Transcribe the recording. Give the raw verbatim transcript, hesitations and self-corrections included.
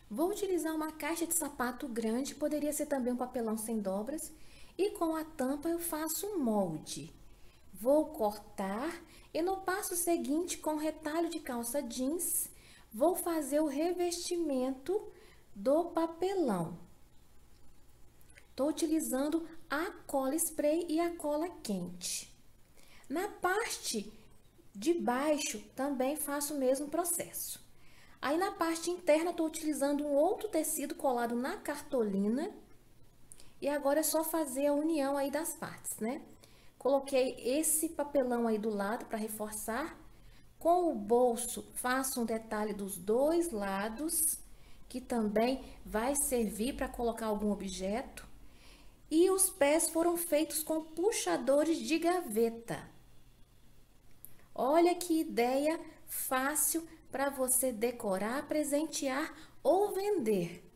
Vou utilizar uma caixa de sapato grande, poderia ser também um papelão sem dobras, e com a tampa eu faço um molde. Vou cortar e no passo seguinte, com retalho de calça jeans, vou fazer o revestimento do papelão. Estou utilizando a cola spray e a cola quente. Na parte de baixo, também faço o mesmo processo. Aí, na parte interna, estou utilizando um outro tecido colado na cartolina. E agora é só fazer a união aí das partes, né? Coloquei esse papelão aí do lado para reforçar. Com o bolso, faço um detalhe dos dois lados, que também vai servir para colocar algum objeto. E os pés foram feitos com puxadores de gaveta. Olha que ideia fácil para você decorar, presentear ou vender.